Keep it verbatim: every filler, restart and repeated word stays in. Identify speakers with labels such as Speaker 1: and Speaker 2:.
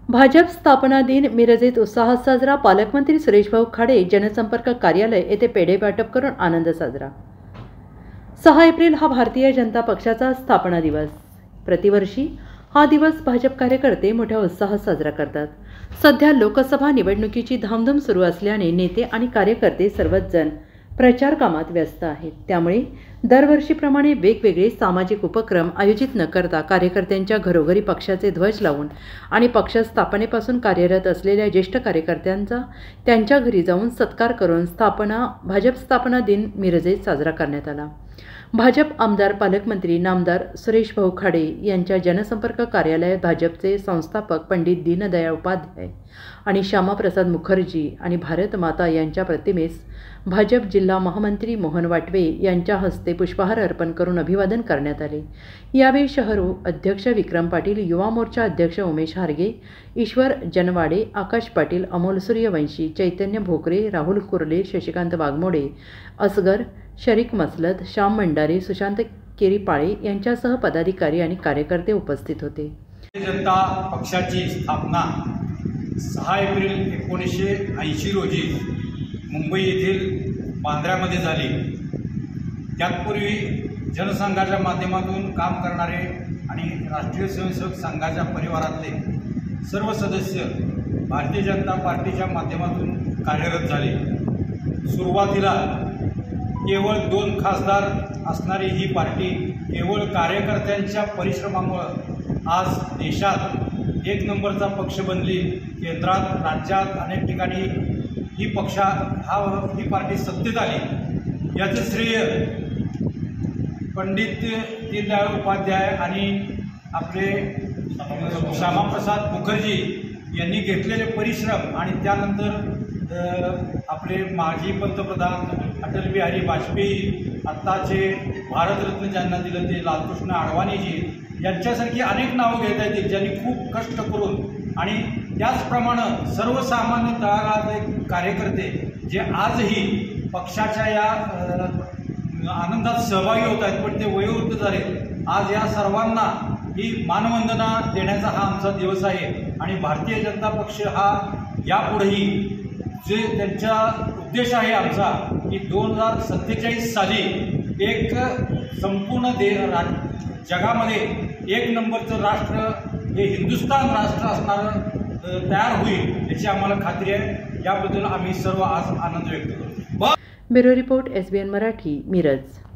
Speaker 1: भाजप स्थापना दिन मिरजेत उत्साहात साजरा। पालकमंत्री सुरेश भाऊ खाडे जनसंपर्क कार्यालय येथे पेढे वाटप करून आनंद साजरा। सहा एप्रिल हा भारतीय जनता पक्षाचा स्थापना दिवस। प्रतिवर्षी हा दिवस भाजप कार्यकर्ते मोठ्या उत्साहात साजरा करतात। सध्या लोकसभा निवडणुकीची धामधूम सुरू असल्याने नेते आणि कार्यकर्ते सर्वच जण प्रचार कामात व्यस्त आहेत। त्यामुळे दरवर्षीप्रमाणे वेगवेगळे सामाजिक उपक्रम आयोजित न करता कार्यकर्त्यांच्या घरोघरी पक्षाचे ध्वज लावून आणि पक्ष स्थापनेपासून कार्यरत असलेल्या ज्येष्ठ कार्यकर्त्यांचा त्यांच्या घरी जाऊन सत्कार करून स्थापना भाजप स्थापना दिन मिरजेत साजरा करण्यात आला। भाजप आमदार पालकमंत्री नामदार सुरेश भाऊ खाडे यांच्या जनसंपर्क कार्यालयात भाजपचे संस्थापक पंडित दीनदयाळ उपाध्याय आणि श्यामाप्रसाद मुखर्जी आणि भारत माता यांच्या प्रतिमेस भाजप जिल्हा महामंत्री मोहन वाटवे यांच्या हस्ते पुष्पहार अर्पण करून अभिवादन करण्यात आले। यावेळी शहर अध्यक्ष विक्रम पाटील, युवा मोर्चा अध्यक्ष उमेश हारगे, ईश्वर जनवाडे, आकाश पाटील, अमोल सूर्यवंशी, चैतन्य भोकरे, राहुल कुर्ले, शशिकांत वाघमोडे, असगर, शरीक मसलत, श्याम मंडारे, सुशांत केरीपाळे यांच्यासह पदाधिकारी आणि कार्यकर्ते उपस्थित होते।
Speaker 2: जनता पक्षाची स्थापना सहा एप्रिल एकोणीसशे ऐंशी रोजी मुंबई येथील बांद्र्यामध्ये झाली। त्यापूर्वी जनसंघाच्या माध्यमातून काम करणारे आणि राष्ट्रीय स्वयंसेवक संघाच्या परिवारातले सर्व सदस्य भारतीय जनता पार्टीच्या माध्यमातून कार्यरत झाले। सुरुवातीला केवळ दोन खासदार असणारी ही पार्टी केवळ कार्यकर्त्यांच्या परिश्रमामुळे आज देशात एक नंबरचा पक्ष बनली। केंद्रात, राज्यात अनेक ठिकाणी ही पक्षा हा ही पार्टी सत्तेत आली। याचे श्रेय पंडित दीनदयाळ उपाध्याय आणि आपले श्यामाप्रसाद मुखर्जी यांनी घेतलेले परिश्रम आणि त्यानंतर आपले माजी पंतप्रधान अटल बिहारी वाजपेयी, आत्ताचे भारतरत्न ज्यांना दिलं ते लालकृष्ण अडवाणीजी यांच्यासारखी अनेक नावं घेता येतील ज्यांनी खूप कष्ट करून आणि त्याचप्रमाणे सर्वसामान्य तळागाळातले कार्यकर्ते जे आजही पक्षाच्या या आनंदात सहभागी होत आहेत, पण ते वयोवृद्ध झाले। आज या सर्वांना ही मानवंदना देण्याचा हा आमचा दिवस आहे आणि भारतीय जनता पक्ष हा यापुढेही जे त्यांचा उद्देश आहे आमचा की दोन हजार सत्तेचाळीस साली एक संपूर्ण दे जगामध्ये एक नंबरचं राष्ट्र हे हिंदुस्थान राष्ट्र असणारं तयार होईल याची आम्हाला खात्री आहे। याबद्दल आम्ही सर्व आज आनंद व्यक्त करतो।
Speaker 1: Bureau report S B N Marathi, Miraj.